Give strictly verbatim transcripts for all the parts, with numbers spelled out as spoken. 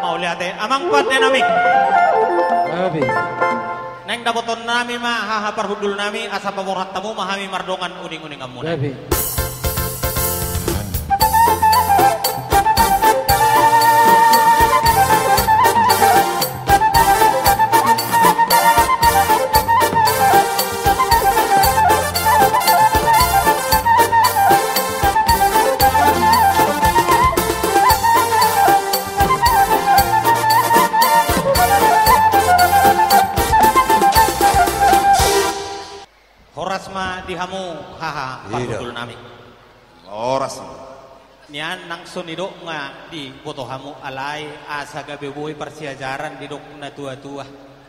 mau lihat amang kuat nami. Abi. Neng dapoton nami mah haha parhudul nami asa pamorat tamu mahami mardongan uning-uning amun. Abi. Dihamu haha parhudul nami. Oras. Nian nang sunido nga di boto hamu alay asa gabe boy persiajaran di dok na tua-tua.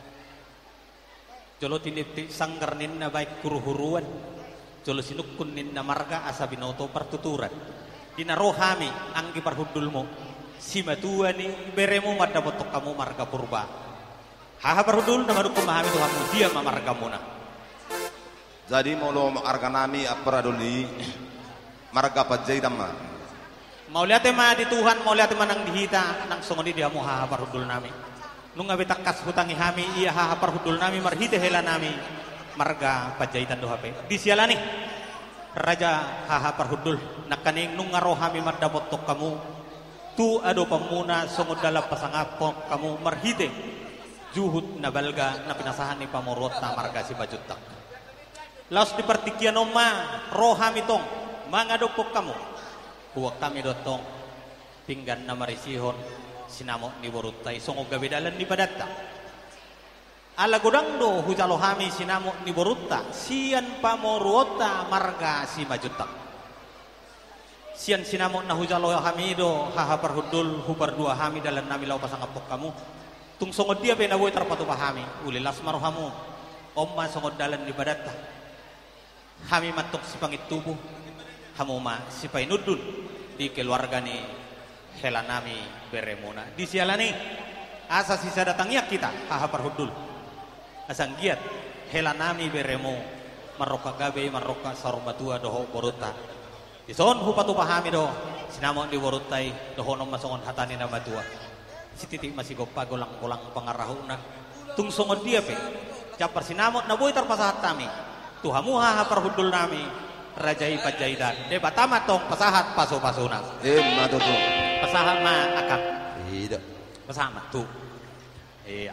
Jolo tiniti sanggernin na baik kuruhuruan. Jolo sinukunin na marga asa binoto pertuturan. Dinarohami ang giparhudul mo. Si matua ni beremo madda botok kamu marga purba. Haha parhudul na maduk kumahami tuhamu dia mamarga muna. Jadi molo arga nami aparadoli marga pajay dama. Mau lihat ma di Tuhan, mau lihat ma nang dihita nang songoni dia mau haha parhudul nami. Nung ngabe takas hutangi hami iya haha parhudul nami marhite hela nami marga pajay tando hape. Di sialani raja haha parhudul nakaning nung ngarohami madamot tok kamu tu ado pamuna songod dala pasangapok kamu marhite juhud na balga na pinasahan ni pamorot na marga si bajutak. Laos di partikian oma roham itong mga dopok kamu huwag kami dotong pinggan na marisihon sinamo ni borutay songog gabidalan ni padatta ala godang do hujalohami sinamo ni borutta sian pamorota marga si majutak sian sinamo na hujalohami do haha parhudul hubar dua hami dalam nami lau pasangapok kamu tung songod dia benawoy terpatu pahami ulilas marohamu oma songod dalan ni padatta kami matok si pangit tubuh hamuma si painudun di keluarga ni helanami beremona di sialani asa sisa datangnya kita haha parhudul asang giat helanami beremo maroka gabe maroka sarubatua doho boruta ison hupatu pahami do sinamon di borutai doho nom masongon hatani na batua si titik masih gopa golang-golang pangarahuna tung songon dia pe capar sinamon na boy terpasahat kami Tuhamu haha parhudul nami rajai pajaidan de batama tong pasahat paso-pasona Eh matu tu. pasahat ma akak Tidak. pasahat tu iya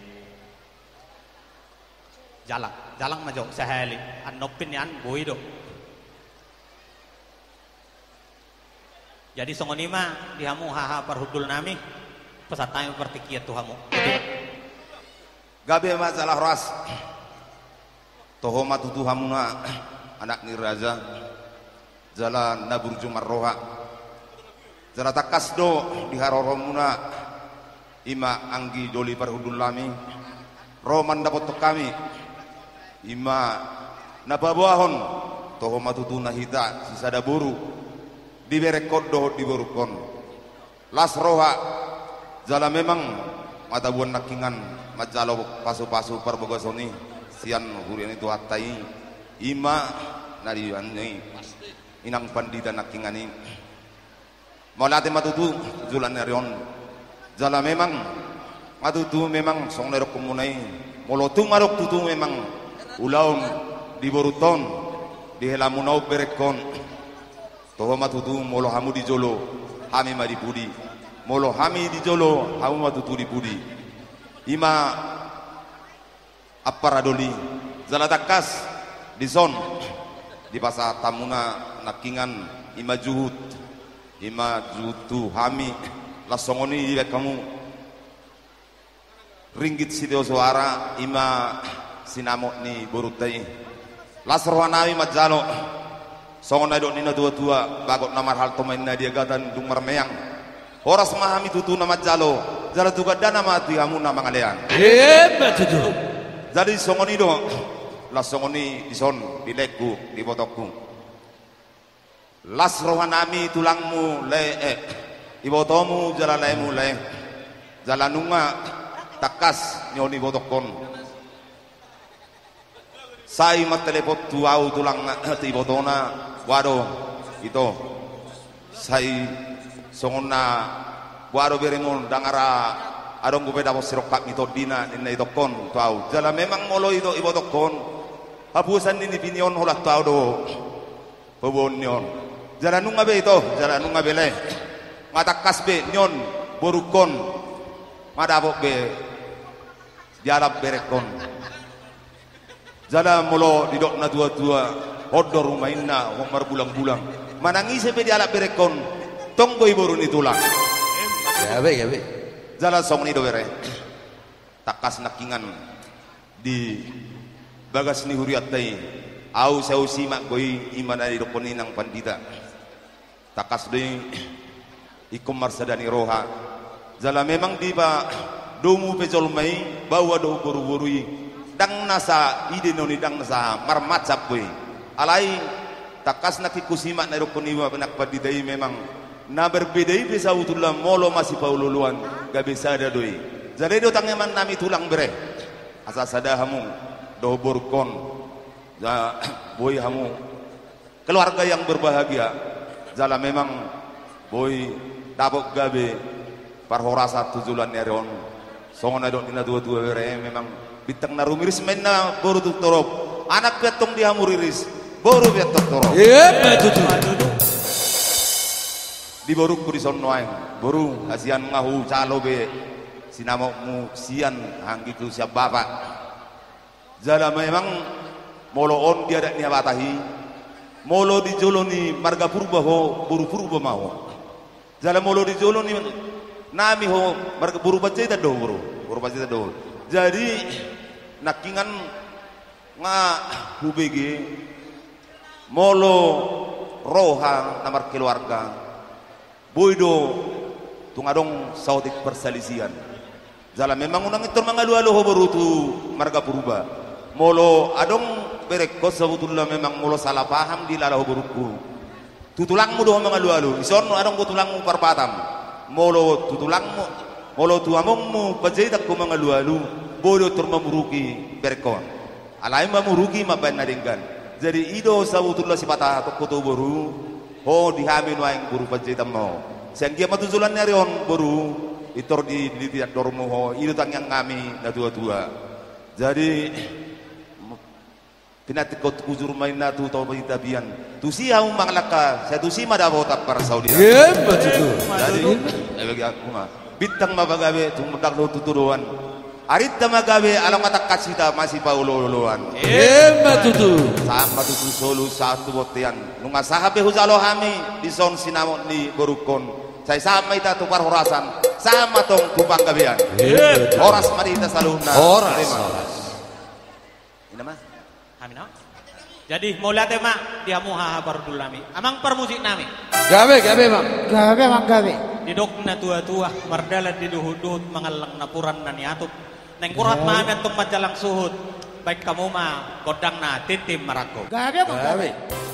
jalang jalang majo sahali anopin yan boy do jadi songoni ma dihamu haha parhudul nami pesatay pertikiat tuhamu Gabe masalah ras. Toho matutu hamuna anak ni raja jalan naburju marroha jala takas do di haroromuna ima anggi doli parhudul lami roman dapat kami ima nababuahon toho matutu nahita sisada buru di berekod do di borukon las roha jala memang mata buan nakingan majalo pasu-pasu parbogosoni sian hurian itu hatai ima nari ani inang pandita nakingani maulate matutu julan narion jala memang matutu memang song nerok kumunai molotung marok tutu memang ulaum di boruton di helamunau berekon toho matutu molo hamu di jolo hami madi budi molo hami di jolo hamu matutu di budi ima aparadoli zalatakas di zon di pasar tamuna nakingan ima juhud ima jutu hami lasongoni ile kamu ringgit sideo suara ima sinamo ni borutai lasrohanawi majalo songona do nina tua-tua bagot namar hal tomain na dia gatan dung marmeang horas mahami tutu nama jalo jalo tuga dana mati kamu nama ngalean Hebat itu. jadi songoni do las songoni di son di legku di botokku las rohanami tulangmu le eh ibotomu jalalemu le jalanunga takas nyoni botokon sai matelepot tuau tulang ti botona wado itu sai songona wado beremon dangara adong gube dapat sirokak mito dina inna itokon tau jala memang molo itu ibo tokon hapusan ini pinion holah tau do pebon nyon jala nunga be itu jala nunga bele mata kasbe nyon borukon madabok be jalap berekon jala molo didok na dua-dua hodor rumainna wong mar bulang-bulang manangise be jalap berekon tonggo iborun itulang gabe gabe jala song ni do bere takas nakingan di bagas ni huriat tai au sau simak goi imana di dokoni nang pandita takas deui ikum marsadani roha jala memang di ba domu pecol mai bawa do boru-borui dang nasa ide noni dang nasa marmacap goi alai takas nak ikusimak na dokoni wa penak pandita memang na berbedai bisa utullah molo masih paululuan gak bisa ada doi jadi do tangeman nami tulang bere asa sada hamu do borkon ja boy hamu keluarga yang berbahagia jala memang boy dabok gabe parhorasa tujulan neron songona do dina dua-dua bere memang bitang narumiris menna boru tutorop anak petong dihamuriris boru petong torop iya betul di boruk kuri sonnoaeng boru hasian ngahu calo be sinamokmu sian hanggiku siap bapak jala memang molo on dia dak nia batahi molo di joloni marga purba ho buru purba mau jala molo di joloni nami ho marga buru baceta do buru buru baceta do jadi nakingan nga hubege molo roha namar keluarga boydo tungadong sautik perselisihan jala memang unang itu mangalu-alu ho berutu marga purba molo adong berekko sebetulnya memang molo salah paham di lala ho beruku tutulangmu do mangalu-alu ison adong tutulangmu perpatam molo tutulangmu molo tuamongmu pajaitak ko mangalu-alu boydo turmamuruki berekon alai mamuruki maban nadinggan jadi ido sebetulnya sipata tokoto boru ho dihamin waeng buru pajaitam mo sanggia matuzulan nyarion boru itor di dilihat dormu ho itu tang yang kami na dua-dua jadi pinatik ko kuzur main na tu tau tabian tu si hau manglaka saya tu si madabo tak para saudi iya betul jadi eh bagi aku mah bintang mabagabe tumudak lo tuturuan arit tamagabe alam mata kasita masih paululuan iya betul sama tutu solu satu botian nunga sahabe huzalo hami di son sinamon di borukon saya sama ita tukar horasan sama tong tupang gabean horas marita saluna horas ini mah Amin. Jadi mau lihat mak dia muha baru nami. Amang permusik nami. gabe gabe bang Gabe mang gabe. Didok na tua-tua mardala di duhut-duhut mangalang napuran na niatup. Neng kurat mamet tung majalang suhut. Baik kamu mah godang na titim marako. Gabe mang gabe.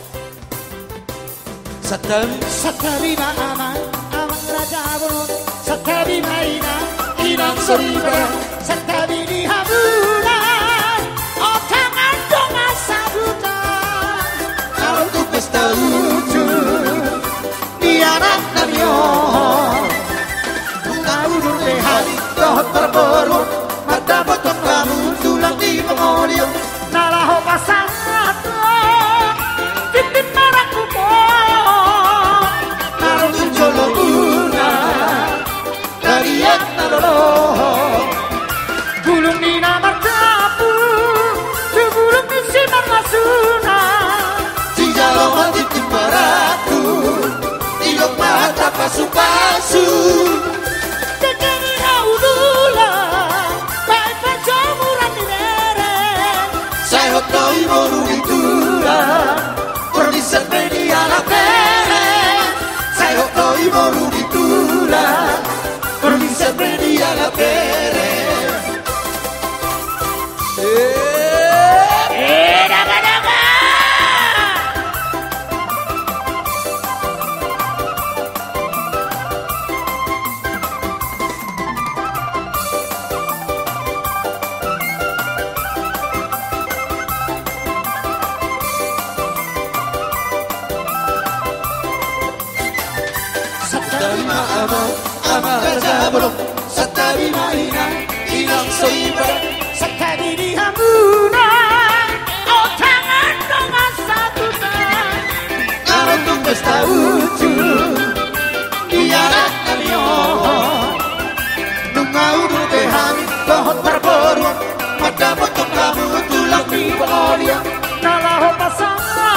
Satari Satari ba amang amang raja burun. Satari maina inang soriba. Satari di habuna. Otangan dong asabuta. Kalau tu pesta lucu. Biaran namyo. Tahu dulu hari doh terbaru. Mata botol kamu tulang di pengolio. Nalaho pasang ratu. Titik maraku po. Naruh jolo una. Kalian naruh. Gulung di namar tapu. Gulung di sinar masuna. Jalo mati timbaraku. Ilok mata pasu-pasu. Dekeni haudula. Baik pacamuran di nere. Saya hotoi moru itula. Perlisan media la pere. Saya hotoi moru itula. Perlisan media la pere. Eh, daga-daga. Satari mainan ilang soibara sekali di hamunan oh tangan dengan satu tangan kalau tunggus tahu biarat nalio nungau rutehan kohot terbaru pada potong kamu tulang di pengolian nalaho pasang